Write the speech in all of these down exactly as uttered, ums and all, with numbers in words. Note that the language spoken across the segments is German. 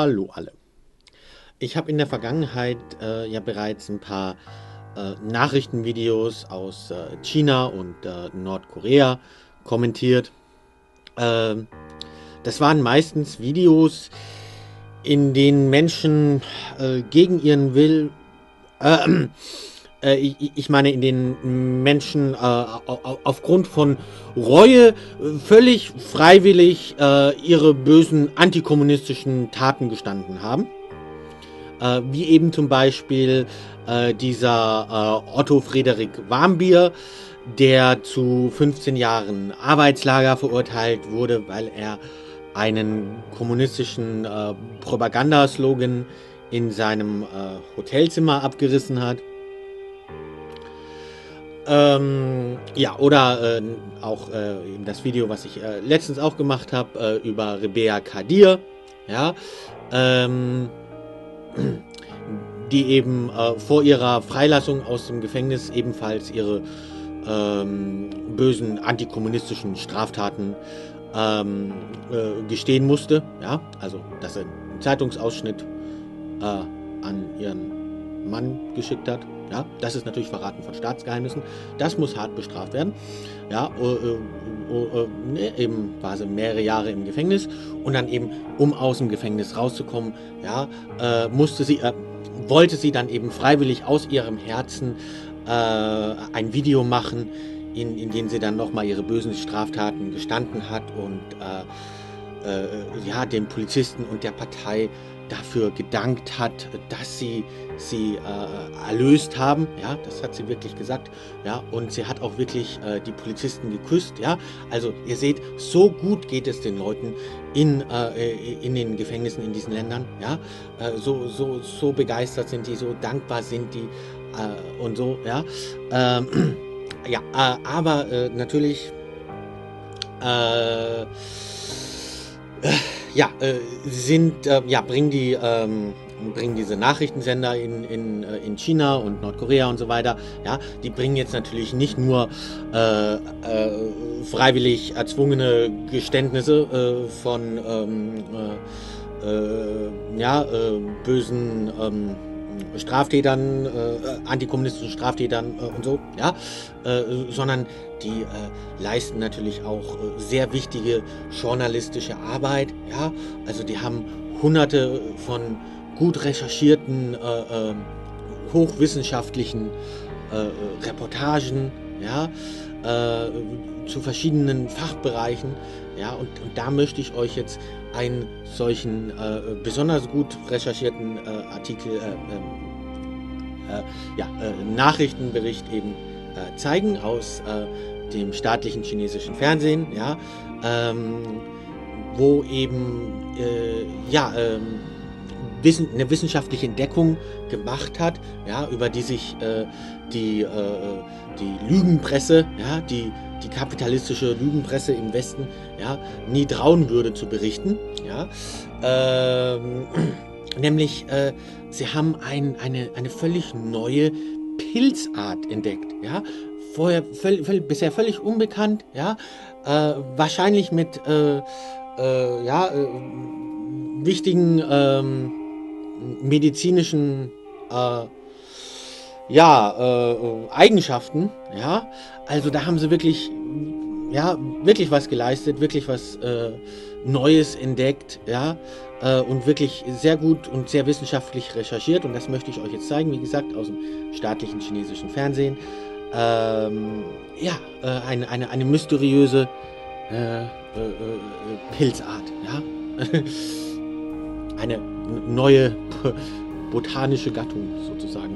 Hallo alle. Ich habe in der Vergangenheit äh, ja bereits ein paar äh, Nachrichtenvideos aus äh, China und äh, Nordkorea kommentiert. Ähm, das waren meistens Videos, in denen Menschen äh, gegen ihren Will, äh, äh, ich, ich meine, in denen Menschen äh, au- aufgrund von Reue äh, völlig freiwillig äh, ihre bösen antikommunistischen Taten gestanden haben. Äh, wie eben zum Beispiel äh, dieser äh, Otto Frederik Warmbier, der zu fünfzehn Jahren Arbeitslager verurteilt wurde, weil er einen kommunistischen äh, Propagandaslogan in seinem äh, Hotelzimmer abgerissen hat. Ähm, ja, oder äh, auch äh, eben das Video, was ich äh, letztens auch gemacht habe, äh, über Rebea Kadir, ja, ähm, die eben äh, vor ihrer Freilassung aus dem Gefängnis ebenfalls ihre ähm, bösen antikommunistischen Straftaten ähm, äh, gestehen musste. Ja, also dass er einen Zeitungsausschnitt äh, an ihren Mann geschickt hat. Ja, das ist natürlich Verraten von Staatsgeheimnissen. Das muss hart bestraft werden. Ja, äh, äh, äh, ne, eben war sie mehrere Jahre im Gefängnis und dann eben, um aus dem Gefängnis rauszukommen, ja, äh, musste sie, äh, wollte sie dann eben freiwillig aus ihrem Herzen äh, ein Video machen, in, in dem sie dann nochmal ihre bösen Straftaten gestanden hat und äh, äh, ja, dem Polizisten und der Partei dafür gedankt hat, dass sie sie äh, erlöst haben. Ja, das hat sie wirklich gesagt. Ja, und sie hat auch wirklich äh, die Polizisten geküsst. Ja, also ihr seht, so gut geht es den Leuten in, äh, in den Gefängnissen in diesen Ländern. Ja, äh, so, so, so begeistert sind die, so dankbar sind die äh, und so. Ja, ähm, ja, äh, aber äh, natürlich äh, ja, äh, sind, äh, ja, bringen die, ähm, bringen diese Nachrichtensender in, in, äh, in China und Nordkorea und so weiter, ja, die bringen jetzt natürlich nicht nur äh, äh, freiwillig erzwungene Geständnisse äh, von ähm, äh, äh, ja, äh, bösen ähm, Straftätern, äh, antikommunistischen Straftätern äh, und so, ja, äh, sondern die äh, leisten natürlich auch äh, sehr wichtige journalistische Arbeit, ja, also die haben hunderte von gut recherchierten, äh, äh, hochwissenschaftlichen äh, Reportagen, ja, äh, zu verschiedenen Fachbereichen, ja, und, und da möchte ich euch jetzt einen solchen äh, besonders gut recherchierten äh, Artikel, äh, äh, ja, äh, Nachrichtenbericht eben äh, zeigen aus äh, dem staatlichen chinesischen Fernsehen, ja, ähm, wo eben äh, ja, ähm, wissen, eine wissenschaftliche Entdeckung gemacht hat, ja, über die sich äh, die, äh, die Lügenpresse, ja, die, die kapitalistische Lügenpresse im Westen, ja, nie trauen würde zu berichten, ja, ähm, nämlich äh, sie haben ein, eine, eine völlig neue Pilzart entdeckt, ja, vorher völ, völ, bisher völlig unbekannt, ja, äh, wahrscheinlich mit äh, äh, ja, äh, wichtigen ähm, medizinischen äh, ja, äh, Eigenschaften, ja, also da haben sie wirklich, ja, wirklich was geleistet, wirklich was äh, Neues entdeckt, ja, äh, und wirklich sehr gut und sehr wissenschaftlich recherchiert und das möchte ich euch jetzt zeigen, wie gesagt, aus dem staatlichen chinesischen Fernsehen. Ähm, ja, äh, eine, eine, eine mysteriöse äh, äh, äh, Pilzart, ja. Eine neue botanische Gattung sozusagen.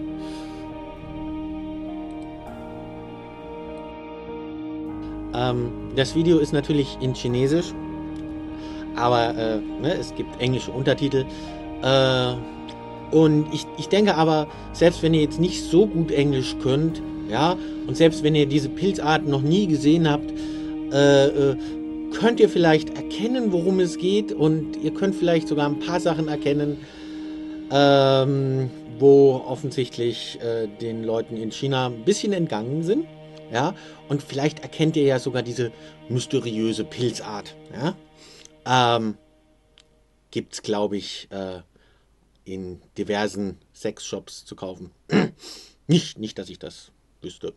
ähm, das Video ist natürlich in Chinesisch, aber äh, ne, es gibt englische Untertitel. Äh, und ich, ich denke aber, selbst wenn ihr jetzt nicht so gut Englisch könnt, ja, und selbst wenn ihr diese Pilzart noch nie gesehen habt, äh, äh, könnt ihr vielleicht erkennen, worum es geht und ihr könnt vielleicht sogar ein paar Sachen erkennen, ähm, wo offensichtlich äh, den Leuten in China ein bisschen entgangen sind, ja, und vielleicht erkennt ihr ja sogar diese mysteriöse Pilzart, ja. Ähm, gibt es, glaube ich, äh, in diversen Sexshops zu kaufen. nicht, nicht, dass ich das wüsste.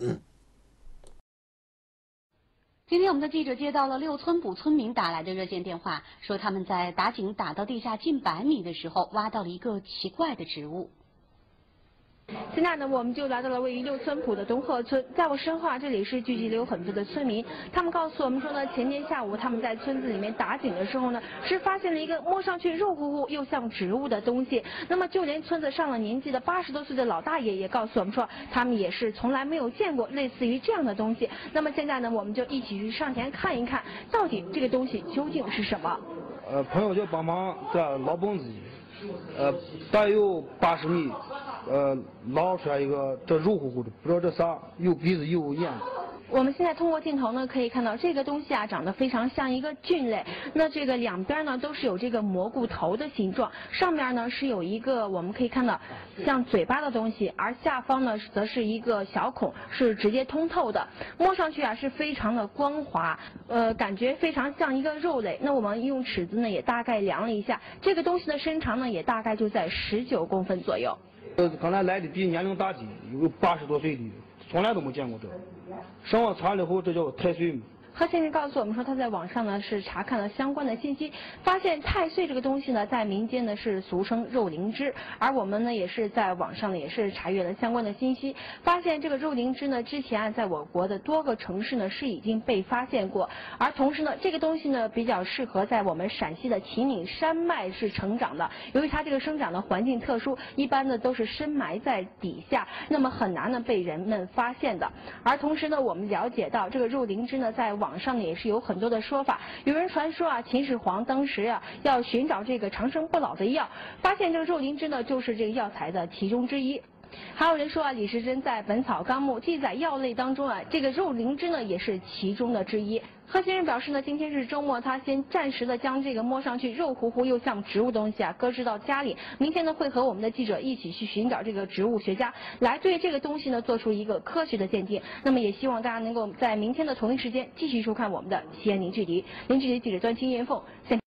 今天我们的记者接到了六村堡村民打来的热线电话，说他们在打井打到地下近百米的时候，挖到了一个奇怪的植物。 现在呢，我们就来到了位于六村堡的东鹤村，在我身后啊，这里是聚集了有很多的村民，他们告诉我们说呢，前天下午他们在村子里面打井的时候呢，是发现了一个摸上去肉乎乎又像植物的东西。那么就连村子上了年纪的八十多岁的老大爷也告诉我们说，他们也是从来没有见过类似于这样的东西。那么现在呢，我们就一起去上前看一看，到底这个东西究竟是什么。 呃，朋友就帮忙在老蹦子，呃，大约有八十米。 呃，捞出来一个这肉乎乎的，不知道这啥，有鼻子有眼。 我们现在通过镜头呢，可以看到这个东西啊，长得非常像一个菌类。那这个两边呢都是有这个蘑菇头的形状，上面呢是有一个我们可以看到像嘴巴的东西，而下方呢则是一个小孔，是直接通透的。摸上去啊是非常的光滑，呃，感觉非常像一个肉类。那我们用尺子呢也大概量了一下，这个东西的身长呢也大概就在十九公分左右。 呃，刚才来的比年龄大的，有八十多岁的，从来都没见过这。上网查了以后，这叫太岁嘛。 何先生告诉我们说，他在网上呢是查看了相关的信息，发现太岁这个东西呢，在民间呢是俗称肉灵芝，而我们呢也是在网上呢也是查阅了相关的信息，发现这个肉灵芝呢之前啊在我国的多个城市呢是已经被发现过，而同时呢这个东西呢比较适合在我们陕西的秦岭山脉是成长的，由于它这个生长的环境特殊，一般呢都是深埋在底下，那么很难呢被人们发现的。而同时呢，我们了解到这个肉灵芝呢在网上呢也是有很多的说法，有人传说啊，秦始皇当时啊要寻找这个长生不老的药，发现这个肉灵芝呢就是这个药材的其中之一。还有人说啊，李时珍在《本草纲目》记载药类当中啊，这个肉灵芝呢也是其中的之一。贺先生表示呢，今天是周末，他先暂时的将这个摸上去肉乎乎又像植物东西啊搁置到家里，明天呢会和我们的记者一起去寻找这个植物学家，来对这个东西呢做出一个科学的鉴定。那么也希望大家能够在明天的同一时间继续收看我们的西安零距离，零距离记者端青燕凤。